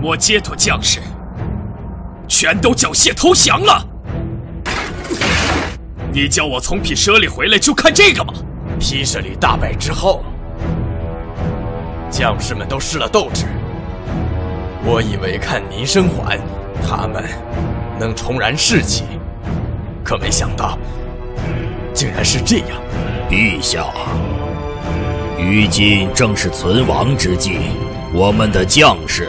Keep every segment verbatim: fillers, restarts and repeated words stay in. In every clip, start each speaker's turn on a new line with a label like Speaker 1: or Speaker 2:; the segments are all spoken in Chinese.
Speaker 1: 摩羯陀将士全都缴械投降了。你叫我从毗舍离回来就看这个吗？
Speaker 2: 毗舍离大败之后，将士们都失了斗志。我以为看您生还，他们能重燃士气，可没想到，竟然是这样。
Speaker 3: 陛下，于今正是存亡之际，我们的将士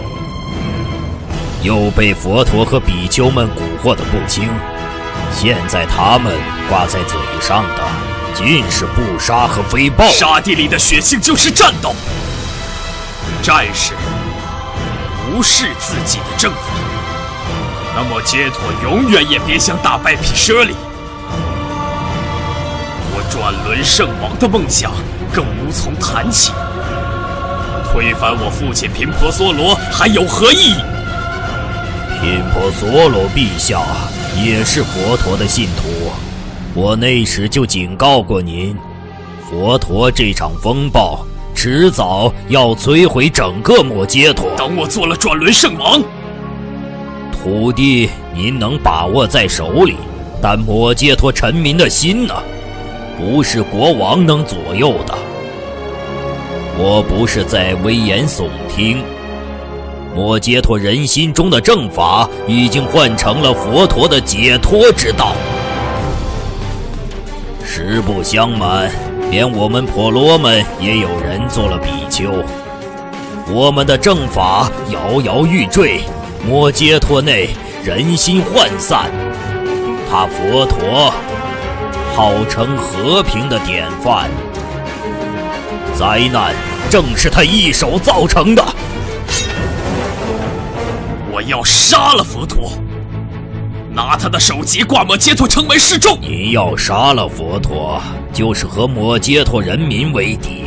Speaker 3: 又被佛陀和比丘们蛊惑得不轻。现在他们挂在嘴上的尽是不杀和非暴。
Speaker 1: 沙地里的血性就是战斗，战士无视自己的正法，那么羯陀永远也别想打败毗舍离。我转轮圣王的梦想更无从谈起，推翻我父亲频婆娑罗还有何意义？
Speaker 3: 频婆娑罗陛下也是佛陀的信徒，我那时就警告过您，佛陀这场风暴迟早要摧毁整个摩羯陀。
Speaker 1: 等我做了转轮圣王，
Speaker 3: 土地您能把握在手里，但摩羯陀臣民的心呢，不是国王能左右的。我不是在危言耸听，摩羯陀人心中的正法已经换成了佛陀的解脱之道。实不相瞒，连我们婆罗们也有人做了比丘。我们的正法摇摇欲坠，摩羯陀内人心涣散。他佛陀号称和平的典范，灾难正是他一手造成的。
Speaker 1: 我要杀了佛陀，拿他的首级挂摩羯陀城门示众。
Speaker 3: 您要杀了佛陀，就是和摩羯陀人民为敌。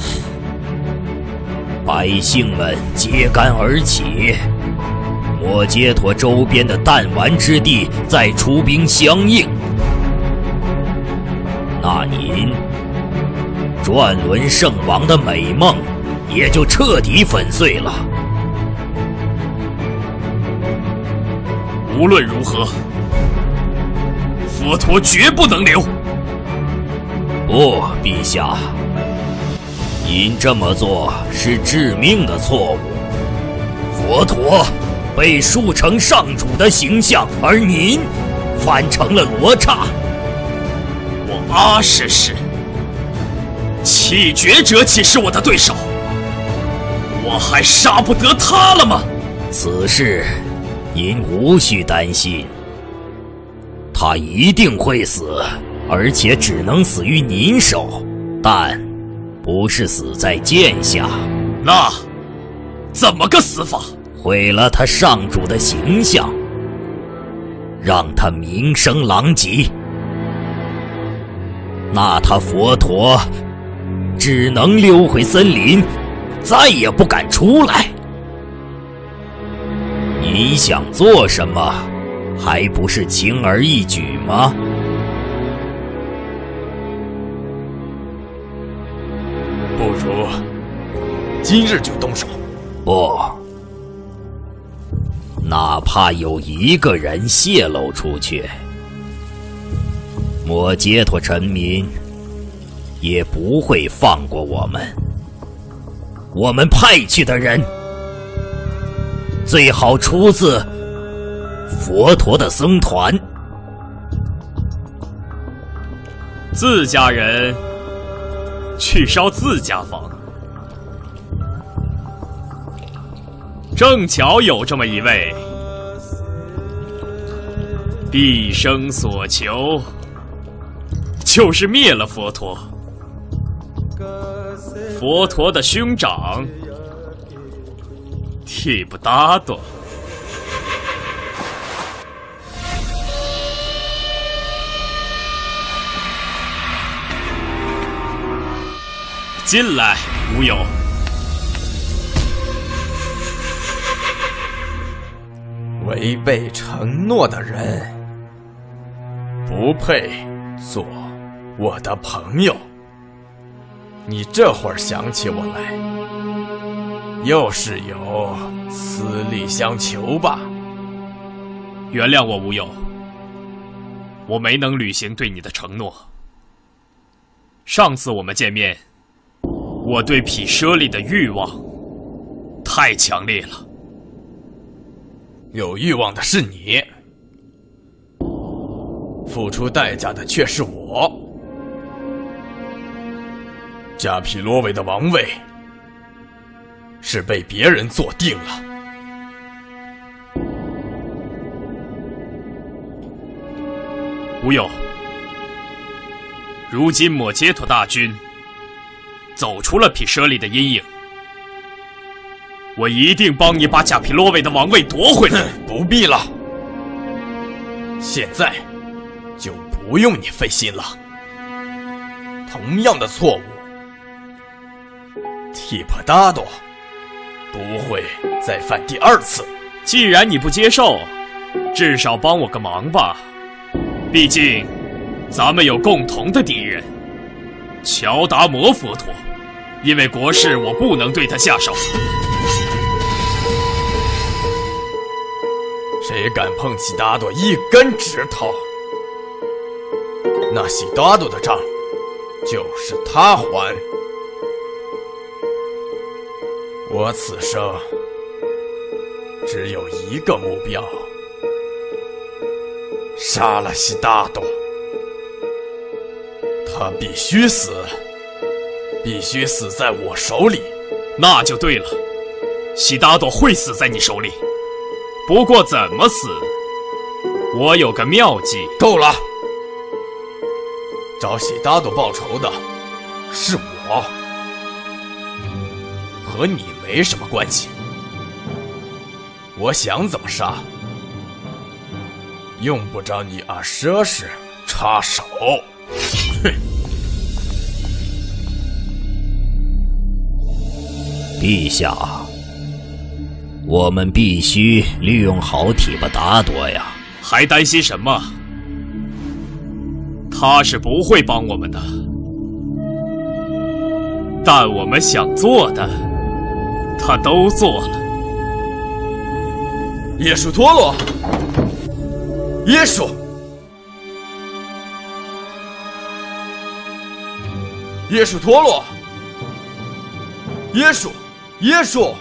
Speaker 3: 百姓们揭竿而起，摩羯陀周边的弹丸之地再出兵相应，那您转轮圣王的美梦也就彻底粉碎了。
Speaker 1: 无论如何，佛陀绝不能留。
Speaker 3: 不，陛下，您这么做是致命的错误。佛陀被树成上主的形象，而您反成了罗刹。
Speaker 1: 我阿史是气绝者岂是我的对手？我还杀不得他了吗？
Speaker 3: 此事您无需担心，他一定会死，而且只能死于您手，但不是死在剑下。
Speaker 1: 那怎么个死法？
Speaker 3: 毁了他上主的形象，让他名声狼藉，那他佛陀只能溜回森林，再也不敢出来。你想做什么，还不是轻而易举吗？
Speaker 2: 不如今日就动手。
Speaker 3: 不，哪怕有一个人泄露出去，摩羯陀臣民也不会放过我们。我们派去的人最好出自佛陀的僧团。
Speaker 1: 自家人去烧自家房，正巧有这么一位，毕生所求就是灭了佛陀。佛陀的兄长替不达多。进来，无友。
Speaker 2: 违背承诺的人不配做我的朋友。你这会儿想起我来， 又是有私利相求吧？
Speaker 1: 原谅我，无有，我没能履行对你的承诺。上次我们见面，我对毗舍利的欲望太强烈了。
Speaker 2: 有欲望的是你，付出代价的却是我。迦毗罗卫的王位是被别人坐定了。
Speaker 1: 无有，如今摩揭陀大军走出了毗舍利的阴影，我一定帮你把迦毗罗卫的王位夺回来。
Speaker 2: 不必了，现在就不用你费心了。同样的错误，提婆达多不会再犯第二次。
Speaker 1: 既然你不接受，至少帮我个忙吧。毕竟，咱们有共同的敌人——乔达摩佛陀。因为国事，我不能对他下手。
Speaker 2: 谁敢碰悉达多一根指头，那悉达多的账就是他还。我此生只有一个目标，杀了悉达多。他必须死，必须死在我手里。
Speaker 1: 那就对了，悉达多会死在你手里。不过怎么死，我有个妙计。
Speaker 2: 够了！找悉达多报仇的是我，和你没什么关系。我想怎么杀，用不着你阿奢氏插手。哼！
Speaker 3: 陛下，我们必须利用好提婆达多呀！
Speaker 1: 还担心什么？他是不会帮我们的，但我们想做的，他都做了。
Speaker 2: 耶输陀罗，耶输，耶输陀罗，耶输，耶输。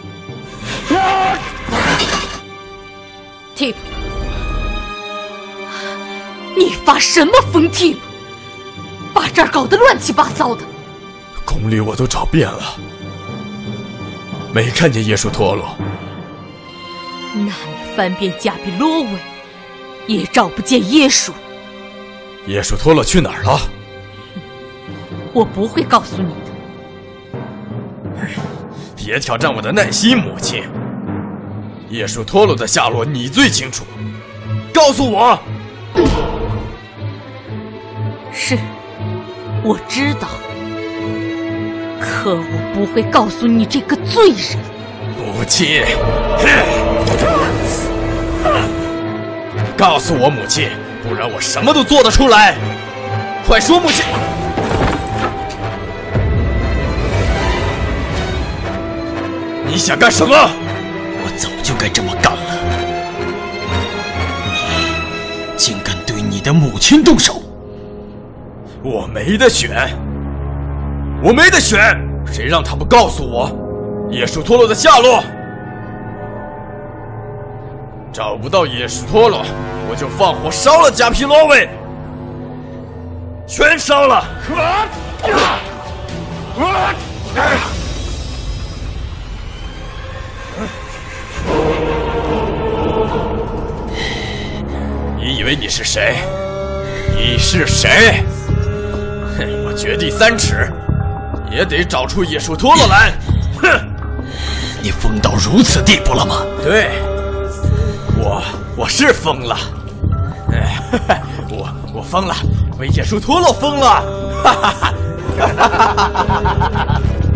Speaker 4: Tip， 你发什么疯 Tip？ 把这儿搞得乱七八糟的。
Speaker 2: 宫里我都找遍了，没看见耶输陀罗。
Speaker 4: 那你翻遍迦毗罗卫，也找不见耶稣。
Speaker 2: 耶输陀罗去哪儿了？
Speaker 4: 我不会告诉你的。
Speaker 2: 别挑战我的耐心，母亲。耶输陀罗的下落你最清楚，告诉我。
Speaker 4: 是，我知道，可我不会告诉你这个罪人。
Speaker 2: 母亲，告诉我母亲，不然我什么都做得出来。快说，母亲。你想干什么？
Speaker 5: 我早就该这么干了。你竟敢对你的母亲动手！
Speaker 2: 我没得选，我没得选。谁让他不告诉我耶输陀罗的下落？找不到耶输陀罗，我就放火烧了迦毗罗卫，全烧了！你以为你是谁？你是谁？哼！我掘地三尺，也得找出耶输陀罗来。哼！
Speaker 5: 你疯到如此地步了吗？
Speaker 2: 对，我我是疯了。哎，我我疯了，为耶输陀罗疯了。哈哈哈！哈哈哈！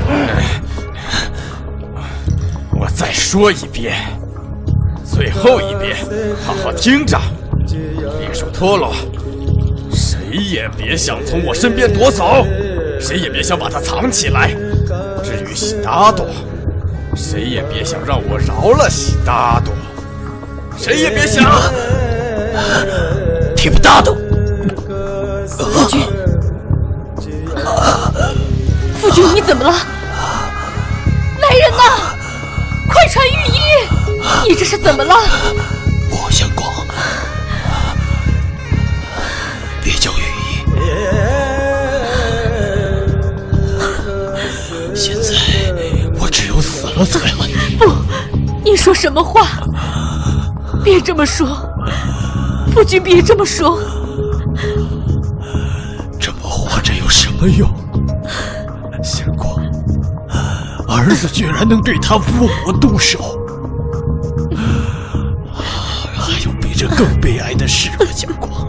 Speaker 2: 我再说一遍，最后一遍，好好听着。耶输陀罗，谁也别想从我身边夺走，谁也别想把它藏起来。至于悉达多， 谁也别想让我饶了悉达多，谁也别想！
Speaker 5: 提布达多，
Speaker 4: 夫君，夫君，你怎么了？来人呐！快传御医！你这是怎么了？
Speaker 5: 我相光，别叫御医。现在我只有死了才会。
Speaker 4: 不，你说什么话？别这么说，夫君，别这么说。
Speaker 5: 这么活着有什么用？相光，儿子居然能对他父母动手，还有比这更悲哀的事吗？相光，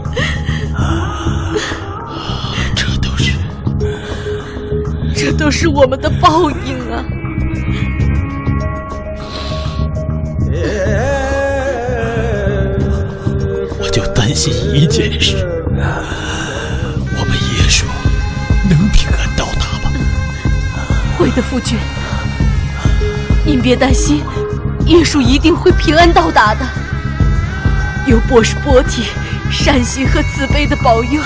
Speaker 5: 这都是，
Speaker 4: 这都是我们的报应啊！
Speaker 5: 我就担心一件事，我们耶稣能平安到达吗？
Speaker 4: 会的，夫君，您别担心，耶稣一定会平安到达的。有波什波提善心和慈悲的保佑，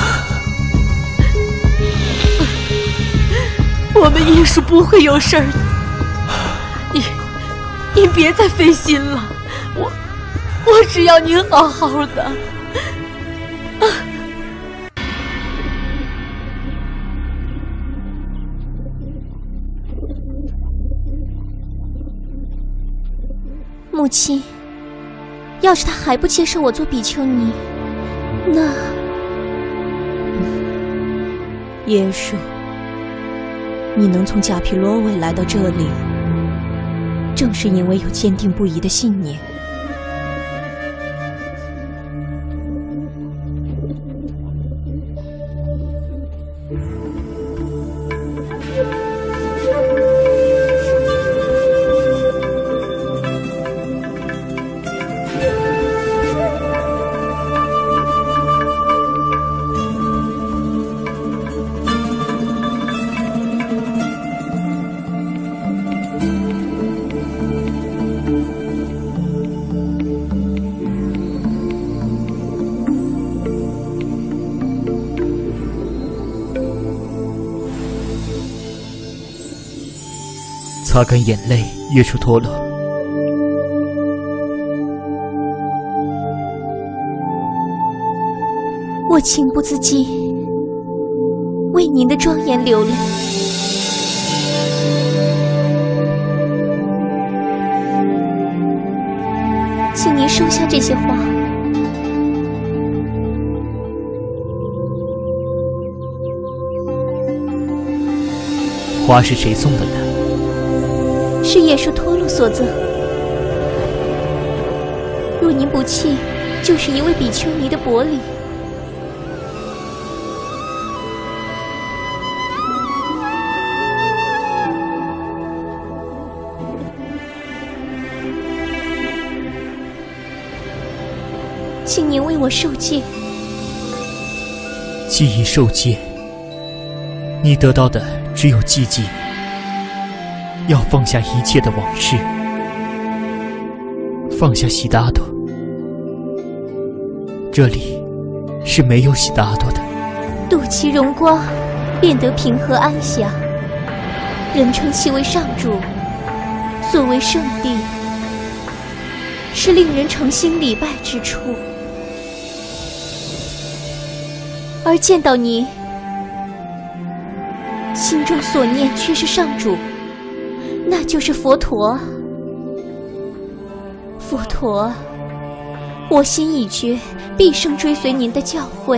Speaker 4: 我们耶稣不会有事儿的。您，您别再费心了，我，我只要您好好的。
Speaker 6: 母亲，要是他还不接受我做比丘尼，那……
Speaker 7: 耶稣，你能从贾皮罗卫来到这里，正是因为有坚定不移的信念。
Speaker 8: 擦干眼泪，耶输陀罗。
Speaker 6: 我情不自禁为您的庄严流泪。请您收下这些话。
Speaker 8: 花是谁送的呢？
Speaker 6: 是耶输陀罗所赠。若您不弃，就是一位比丘尼的薄礼。请您为我受戒。
Speaker 8: 既已受戒，你得到的只有寂静。要放下一切的往事，放下悉达多。这里是没有悉达多的。
Speaker 6: 睹其荣光，便得平和安详。人称其为上主，所谓圣地，是令人诚心礼拜之处。而见到你，心中所念却是上主。那就是佛陀。佛陀，我心已决，毕生追随您的教诲。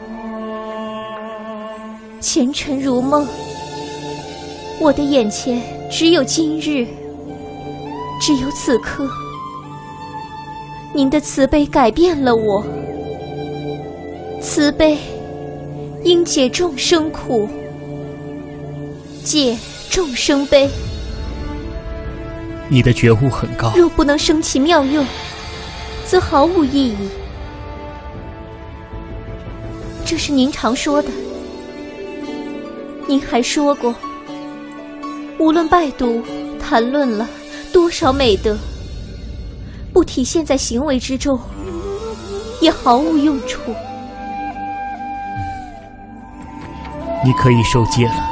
Speaker 6: 前尘如梦，我的眼前只有今日，只有此刻。您的慈悲改变了我，慈悲应解众生苦，解众生悲。
Speaker 8: 你的觉悟很高，
Speaker 6: 若不能生其妙用，则毫无意义。这是您常说的。您还说过，无论拜读、谈论了， 多少美德，不体现在行为之中，也毫无用处。
Speaker 8: 你可以受戒了。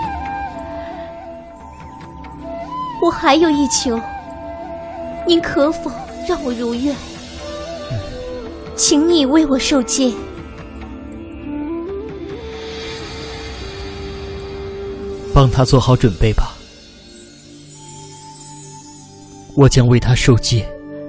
Speaker 6: 我还有一求，您可否让我如愿？请你为我受戒。
Speaker 8: 帮他做好准备吧，我将为他受戒。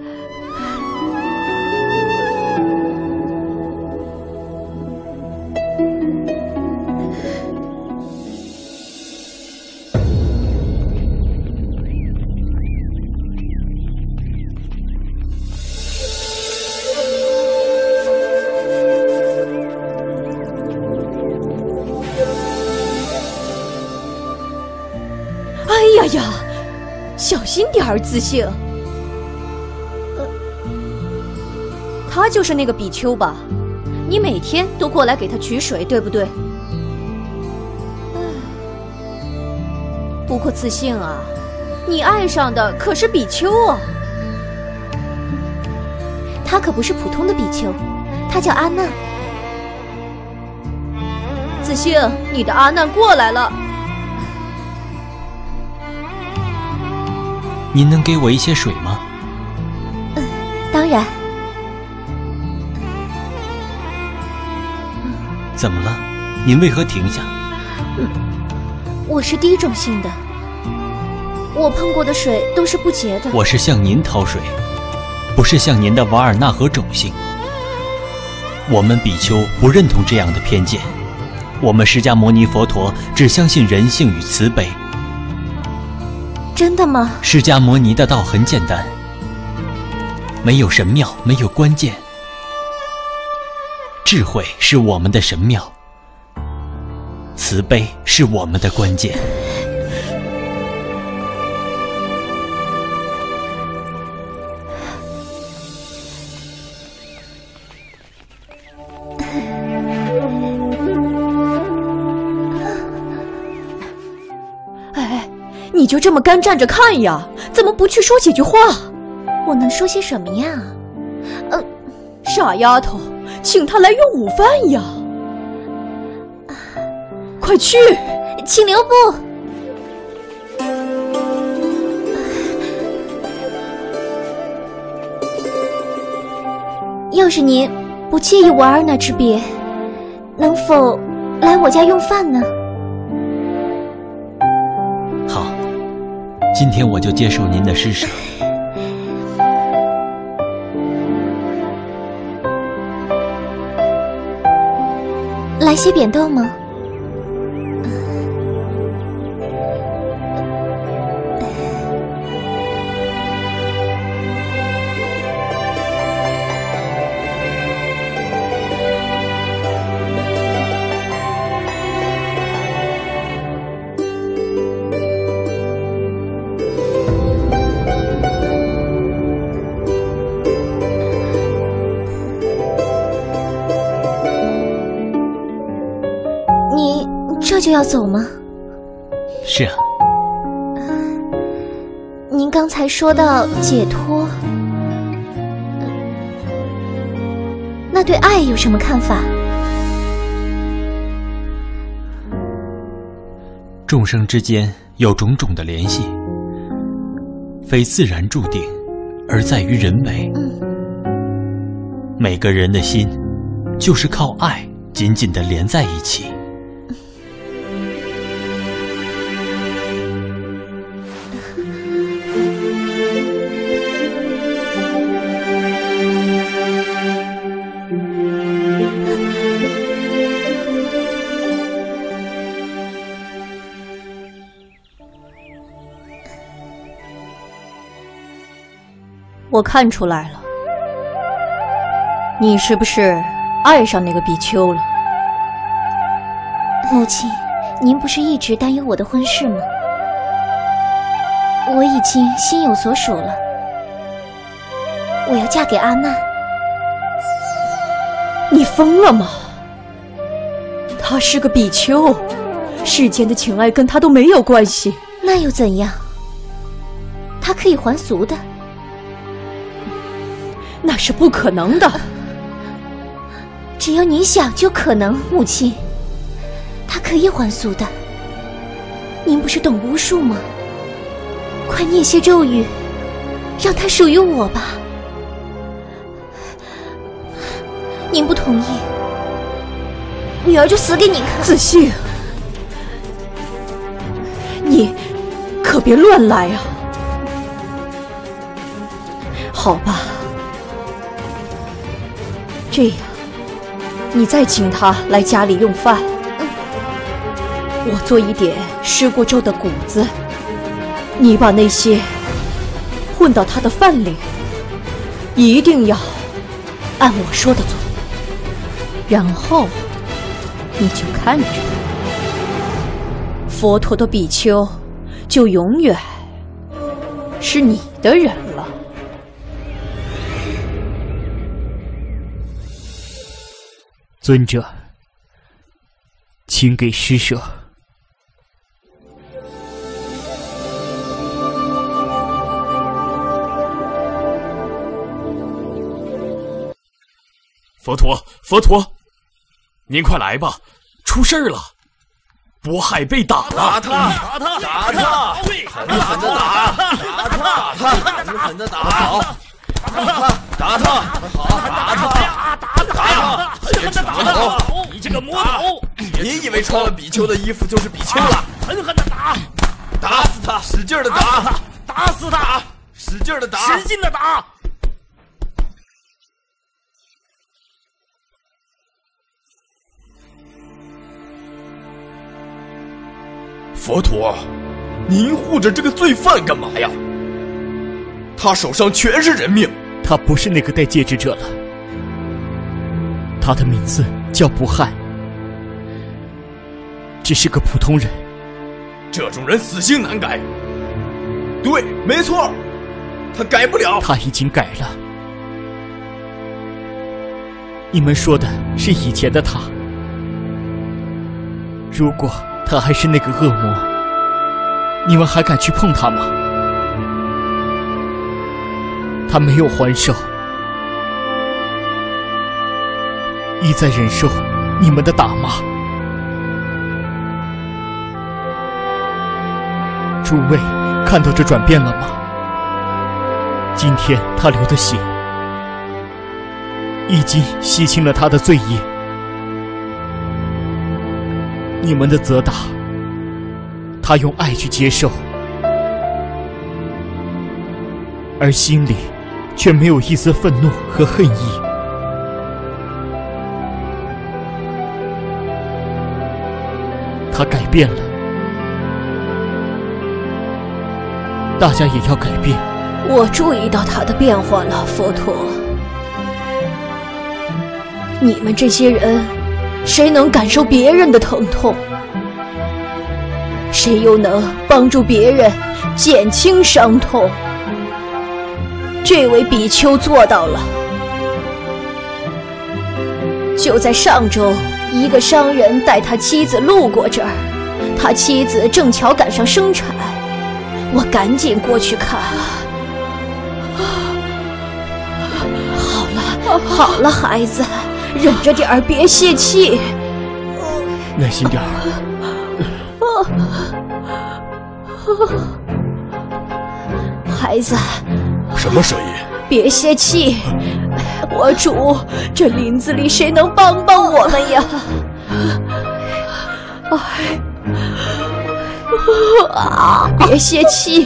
Speaker 4: 哎呀，小心点儿，自信。呃，他就是那个比丘吧？你每天都过来给他取水，对不对？不过自信啊，你爱上的可是比丘啊。
Speaker 6: 他可不是普通的比丘，他叫阿难。
Speaker 4: 自信，你的阿难过来了。
Speaker 5: 您能给我一些水吗？
Speaker 6: 嗯，当然。
Speaker 5: 怎么了？您为何停下？
Speaker 6: 嗯，我是低种性的，我碰过的水都是不洁的。
Speaker 5: 我是向您讨水，不是向您的瓦尔纳河种姓。我们比丘不认同这样的偏见，我们释迦牟尼佛陀只相信人性与慈悲。
Speaker 6: 真的吗？
Speaker 5: 释迦牟尼的道很简单，没有神庙，没有关键，智慧是我们的神庙，慈悲是我们的关键。
Speaker 4: 你就这么干站着看呀？怎么不去说几句话？
Speaker 6: 我能说些什么呀？呃，
Speaker 4: 傻丫头，请他来用午饭呀！快去，
Speaker 6: 请留步。要是您不介意瓦尔纳之别，能否来我家用饭呢？
Speaker 5: 好，今天我就接受您的施舍。
Speaker 6: 来些扁豆吗？这就要走吗？
Speaker 5: 是啊。
Speaker 6: 您刚才说到解脱，那对爱有什么看法？
Speaker 5: 众生之间有种种的联系，非自然注定，而在于人为。
Speaker 6: 嗯，
Speaker 5: 每个人的心，就是靠爱紧紧地连在一起。
Speaker 4: 我看出来了，你是不是爱上那个比丘了？
Speaker 6: 母亲，您不是一直担忧我的婚事吗？我已经心有所属了，我要嫁给阿难。
Speaker 4: 你疯了吗？他是个比丘，世间的情爱跟他都没有关系。
Speaker 6: 那又怎样？ 他可以还俗的。
Speaker 4: 那是不可能的。
Speaker 6: 只要你想就可能，母亲。他可以还俗的。您不是懂巫术吗？快念些咒语，让他属于我吧。您不同意，女儿就死给你看。
Speaker 4: 子信，你可别乱来啊！好吧，这样，你再请他来家里用饭。嗯，我做一点施过咒的谷子，你把那些混到他的饭里，一定要按我说的做。然后，你就看着，佛陀的比丘就永远是你的人了。
Speaker 8: 尊者，请给施舍。
Speaker 1: 佛陀，佛陀，您快来吧，出事儿了，渤海被打了！
Speaker 2: 打他！打他！打他！狠狠的打！打他！打他！狠狠的打！好！打他！打他！好！打他！打他！铁齿魔头！
Speaker 3: 你这个魔头！
Speaker 2: 你以为穿了比丘的衣服就是比丘了？
Speaker 3: 狠狠的打！
Speaker 2: 打死他！使劲的打！
Speaker 3: 打死他！
Speaker 2: 使劲的打！
Speaker 3: 使劲的打！
Speaker 2: 佛陀，您护着这个罪犯干嘛呀？他手上全是人命。
Speaker 8: 他不是那个戴戒指者了，他的名字叫不害，只是个普通人。
Speaker 2: 这种人死性难改。对，没错，他改不了。
Speaker 8: 他已经改了。你们说的是以前的他，如果他还是那个恶魔，你们还敢去碰他吗？他没有还手，一再忍受你们的打骂。诸位看到这转变了吗？今天他流的血已经洗清了他的罪业。你们的责打，他用爱去接受，而心里却没有一丝愤怒和恨意。他改变了，大家也要改变。
Speaker 4: 我注意到他的变化了，佛陀。你们这些人，谁能感受别人的疼痛？谁又能帮助别人减轻伤痛？这位比丘做到了。就在上周，一个商人带他妻子路过这儿，他妻子正巧赶上生产，我赶紧过去看。好了，好了，孩子，忍着点儿，别泄气。
Speaker 8: 耐心点儿。
Speaker 4: 孩子，
Speaker 2: 什么声音？
Speaker 4: 别泄气。我主，这林子里谁能帮帮我们呀？哎，啊！别泄气。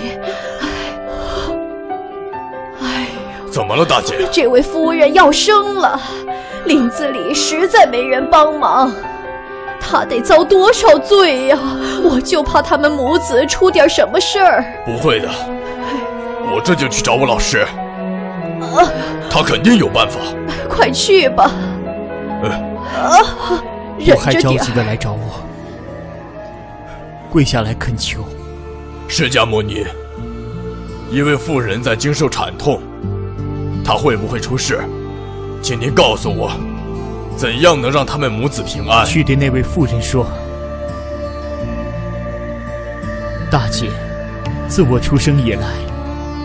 Speaker 4: 哎，
Speaker 2: 怎么了，大姐？
Speaker 4: 这位夫人要生了，林子里实在没人帮忙。他得遭多少罪呀！我就怕他们母子出点什么事儿。
Speaker 2: 不会的，我这就去找我老师，啊、他肯定有办法。
Speaker 4: 快去吧。
Speaker 2: 嗯、
Speaker 4: 啊，忍
Speaker 8: 我还
Speaker 4: 着点。
Speaker 8: 着急的来找我，跪下来恳求。
Speaker 2: 释迦牟尼，一位妇人在经受产痛，她会不会出事？请您告诉我。怎样能让他们母子平安？
Speaker 8: 去对那位妇人说：“大姐，自我出生以来，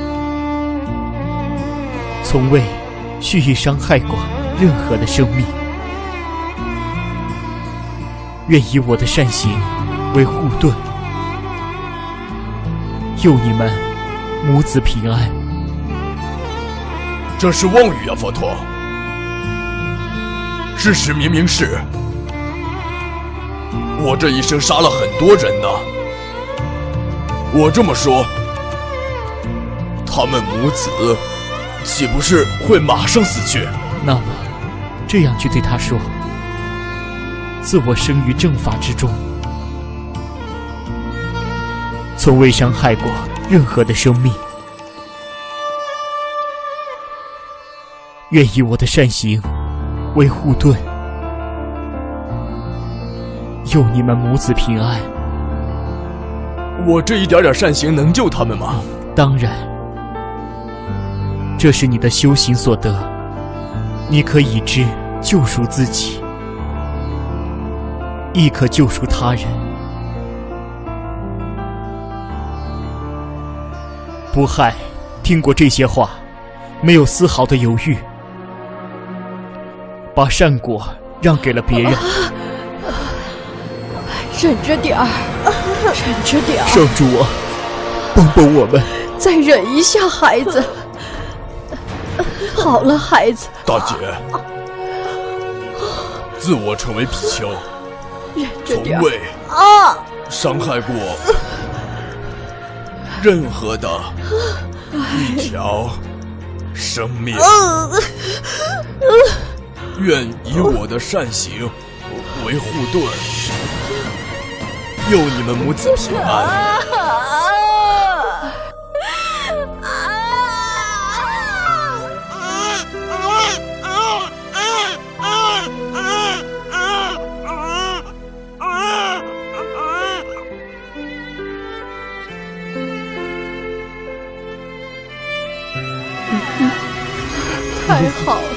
Speaker 8: 从未蓄意伤害过任何的生命。愿以我的善行为护盾，佑你们母子平安。
Speaker 2: 这是妄语啊，佛陀！事实明明是，我这一生杀了很多人呢。我这么说，他们母子岂不是会马上死去？
Speaker 8: 那么，这样去对他说：自我生于正法之中，从未伤害过任何的生命。愿以我的善行为护盾，佑你们母子平安。
Speaker 2: 我这一点点善行能救他们吗？
Speaker 8: 当然，这是你的修行所得，你可以之救赎自己，亦可救赎他人。不害听过这些话，没有丝毫的犹豫，把善果让给了别人。
Speaker 4: 忍着点儿，忍着点儿。
Speaker 8: 上主啊，帮帮我们！
Speaker 4: 再忍一下，孩子。好了，孩子。
Speaker 2: 大姐，自我成为比丘，从未伤害过任何的一条生命。愿以我的善行为护盾，佑你们母子平安。
Speaker 4: 太好了。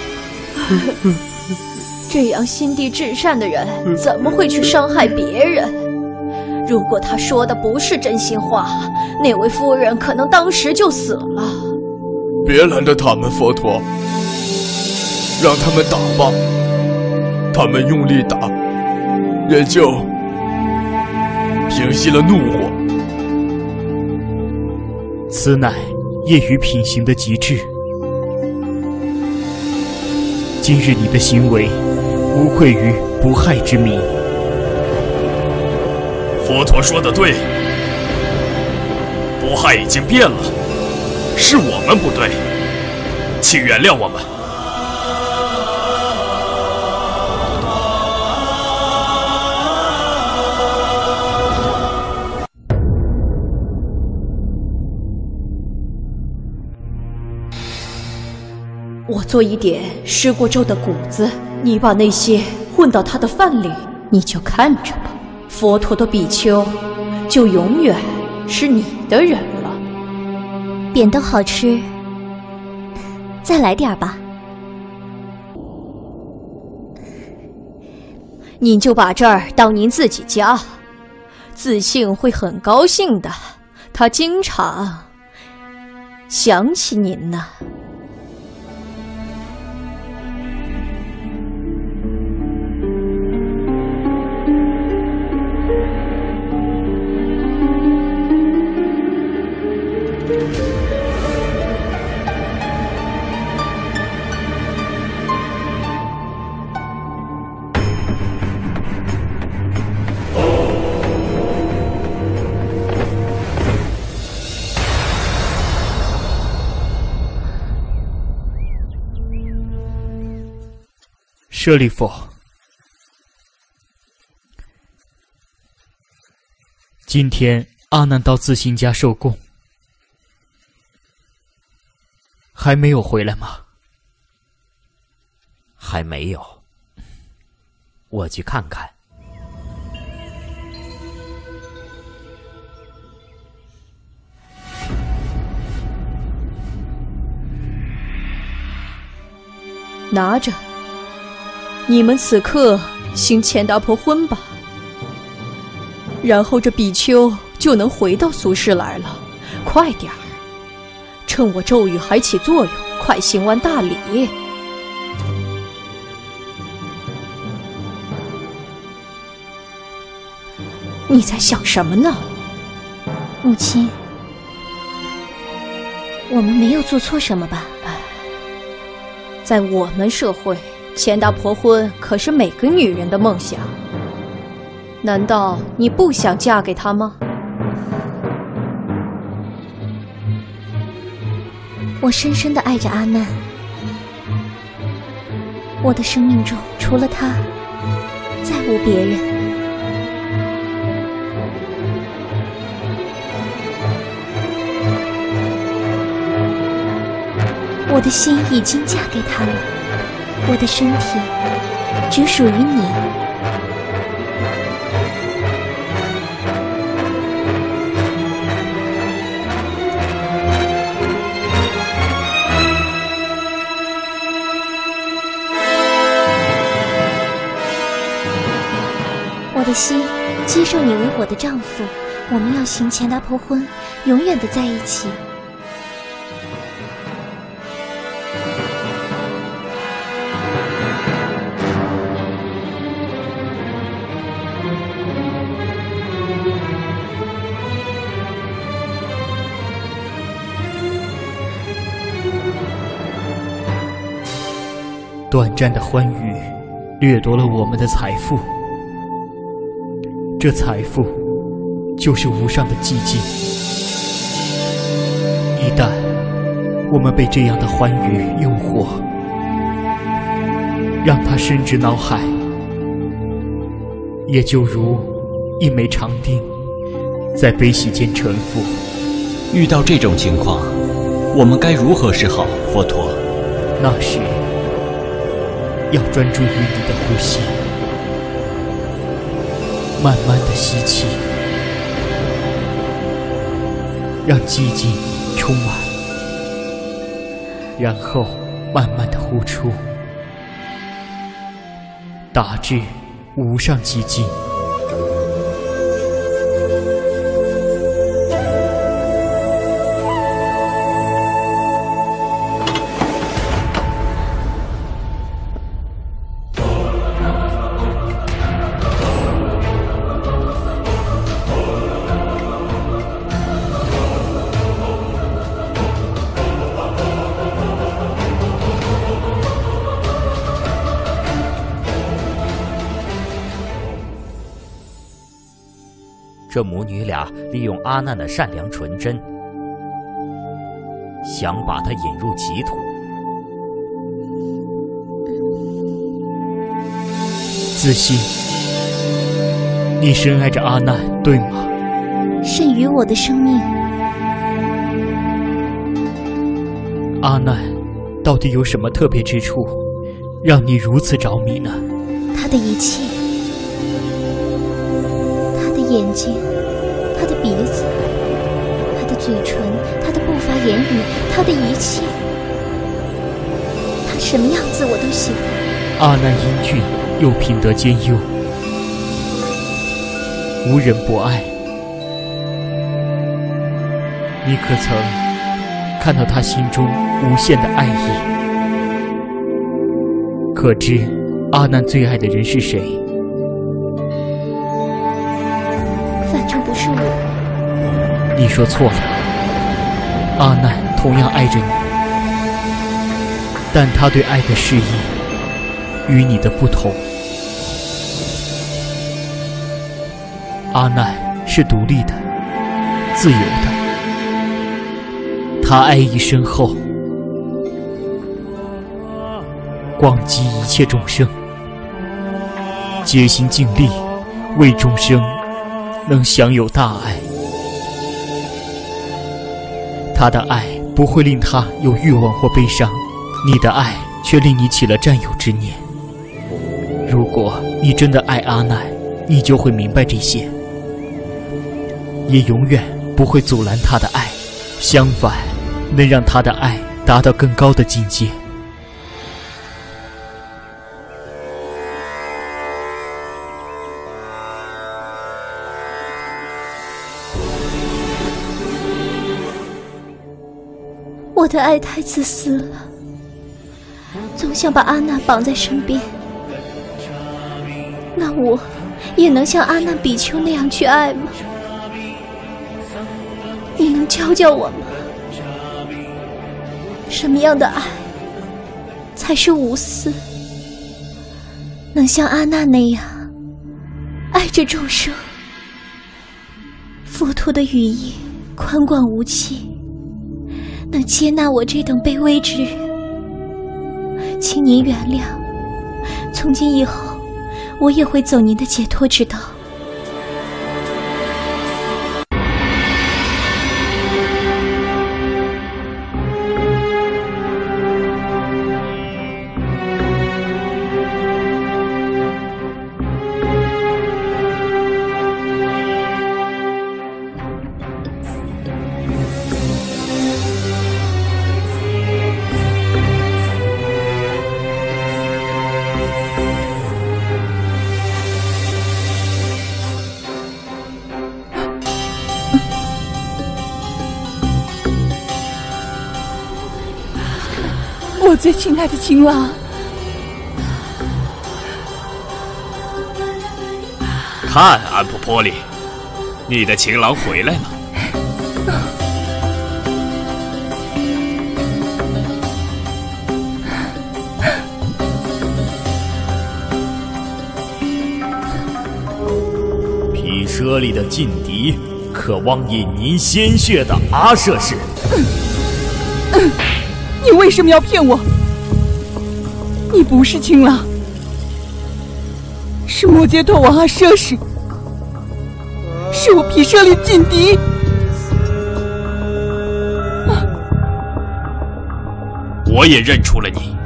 Speaker 4: 这样心地至善的人怎么会去伤害别人？如果他说的不是真心话，那位夫人可能当时就死了。
Speaker 2: 别拦着他们，佛陀，让他们打吧。他们用力打，也就平息了怒火。
Speaker 8: 此乃业余品行的极致。今日你的行为无愧于不害之名。
Speaker 1: 佛陀说的对，不害已经变了，是我们不对，请原谅我们。
Speaker 4: 我做一点施过咒的谷子，你把那些混到他的饭里，你就看着吧。佛陀的比丘就永远是你的人了。
Speaker 6: 扁豆好吃，再来点吧。
Speaker 4: 您就把这儿当您自己家，自信会很高兴的。他经常想起您呢。
Speaker 8: 舍利弗，今天阿难到自心家受供，还没有回来吗？
Speaker 3: 还没有，我去看看。
Speaker 4: 拿着，你们此刻行钱达婆婚吧，然后这比丘就能回到苏氏来了。快点儿，趁我咒语还起作用，
Speaker 7: 快行完大礼。你在想什么呢？
Speaker 6: 母亲，我们没有做错什么吧？
Speaker 7: 在我们社会，钱大婆婚可是每个女人的梦想。难道你不想嫁给他吗？
Speaker 6: 我深深地爱着阿难，我的生命中除了他，再无别人。我的心已经嫁给他了，我的身体只属于你。我的心接受你为我的丈夫，我们要行钱达婆婚，永远的在一起。
Speaker 8: 短暂的欢愉掠夺了我们的财富，这财富就是无上的寂静。一旦我们被这样的欢愉诱惑，让它深植脑海，也就如一枚长钉在悲喜间沉浮。
Speaker 5: 遇到这种情况，我们该如何是好，佛陀？
Speaker 8: 那时要专注于你的呼吸，慢慢的吸气，让寂静充满，然后慢慢的呼出，达至无上寂静。
Speaker 3: 这母女俩利用阿难的善良纯真，想把他引入歧途。
Speaker 8: 自信，你深爱着阿难，对吗？
Speaker 6: 甚于我的生命。
Speaker 8: 阿难到底有什么特别之处，让你如此着迷呢？
Speaker 6: 他的一切，他的眼睛，他的鼻子，他的嘴唇，他的步伐言语，他的一切，他什么样子我都喜欢。
Speaker 8: 阿难英俊又品德兼优，无人不爱。你可曾看到他心中无限的爱意？可知阿难最爱的人是谁？
Speaker 6: 反正不是我。
Speaker 8: 你说错了，阿难同样爱着你，但他对爱的示意与你的不同。阿难是独立的、自由的，他爱意深厚，广积一切众生，竭心尽力为众生能享有大爱。他的爱不会令他有欲望或悲伤，你的爱却令你起了占有之念。如果你真的爱阿难，你就会明白这些，也永远不会阻拦他的爱，相反，能让他的爱达到更高的境界。
Speaker 6: 我我的爱太自私了，总想把阿难绑在身边。那我也能像阿难比丘那样去爱吗？你能教教我吗？什么样的爱才是无私？能像阿难那样爱着众生？佛陀的语义宽广无际，能接纳我这等卑微之人，请您原谅。从今以后，我也会走您的解脱之道。
Speaker 4: 我最亲爱的情郎，
Speaker 1: 看安普波利，你的情郎回来了。
Speaker 3: 毗舍离的劲敌，渴望饮您鲜血的阿舍氏。
Speaker 4: 你为什么要骗我？你不是情郎，是摩羯陀王阿舍氏，是我毗舍离的劲敌。
Speaker 1: 我也认出了你，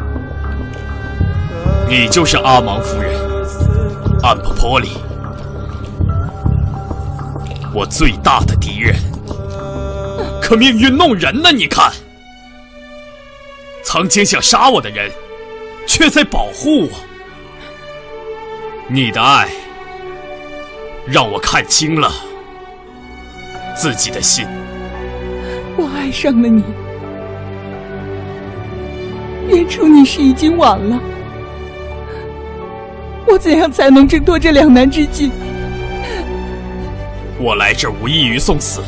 Speaker 1: 你就是阿芒夫人安普波利，我最大的敌人。可命运弄人呢，你看。曾经想杀我的人，却在保护我。你的爱，让我看清了自己的心。
Speaker 4: 我爱上了你，认出你时已经晚了。我怎样才能挣脱这两难之境？
Speaker 1: 我来这儿无异于送死，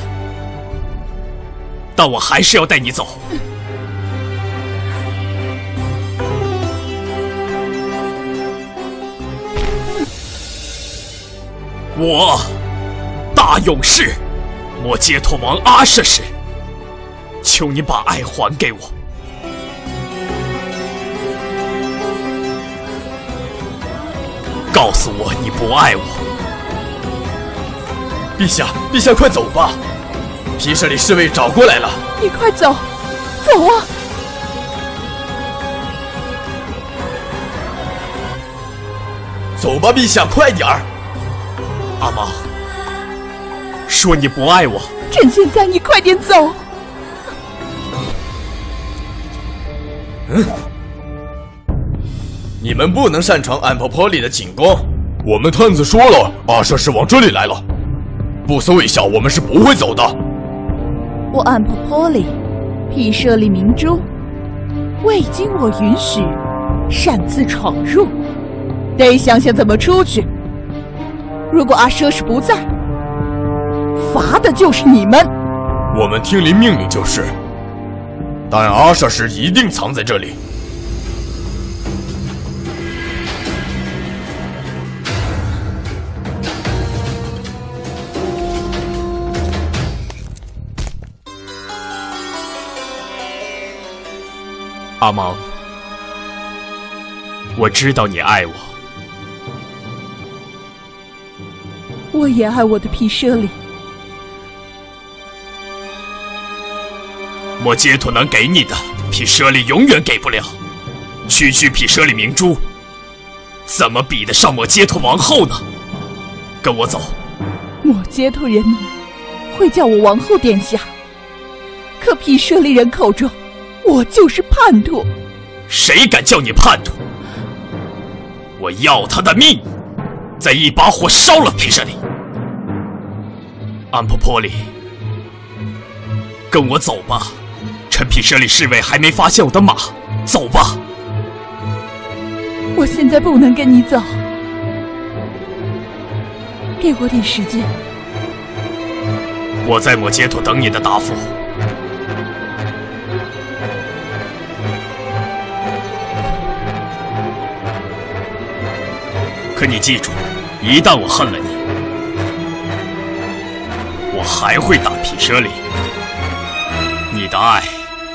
Speaker 1: 但我还是要带你走。我，大勇士摩羯陀王阿舍氏，求你把爱还给我。告诉我你不爱我。
Speaker 2: 陛下，陛下快走吧，毗舍离侍卫找过来了。
Speaker 4: 你快走，走啊！
Speaker 2: 走吧，陛下，快点儿。
Speaker 1: 阿芒，说你不爱我，
Speaker 4: 趁现在你快点走。
Speaker 2: 嗯，你们不能擅长安普波利的进攻。我们探子说了，阿舍是往这里来了。不思卫校，我们是不会走的。
Speaker 4: 我安普波利，毗舍离明珠，未经我允许，擅自闯入，得想想怎么出去。如果阿舍氏不在，罚的就是你们。
Speaker 2: 我们听临命令就是，但阿舍氏一定藏在这里。
Speaker 1: 阿芒，我知道你爱我。
Speaker 4: 我也爱我的毗舍离。
Speaker 1: 摩羯陀能给你的，毗舍离永远给不了。区区毗舍离明珠，怎么比得上摩羯陀王后呢？跟我走。
Speaker 4: 摩羯陀人民会叫我王后殿下，可毗舍离人口中，我就是叛徒。
Speaker 1: 谁敢叫你叛徒？我要他的命！再一把火烧了毗舍离。安普波利，跟我走吧， 趁毗舍离侍卫还没发现我的马，走吧。
Speaker 4: 我现在不能跟你走，给我点时间。
Speaker 1: 我在摩羯陀等你的答复。可你记住，一旦我恨了你，我还会打毗舍离。你的爱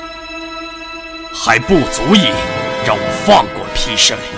Speaker 1: 还不足以让我放过毗舍离。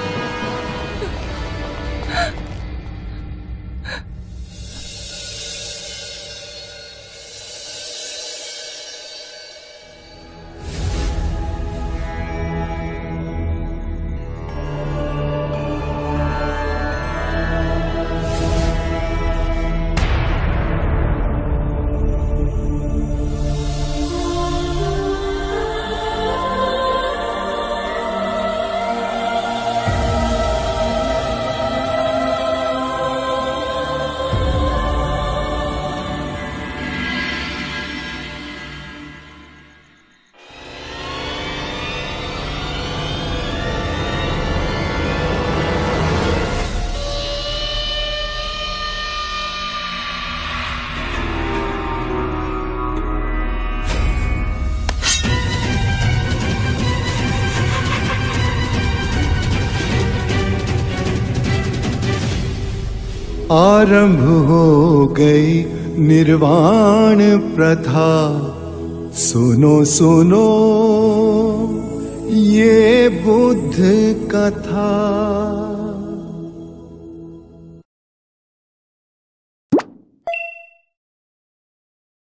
Speaker 9: आरंभ हो गई निर्वाण प्रथा, सुनो सुनो ये बुद्ध कथा।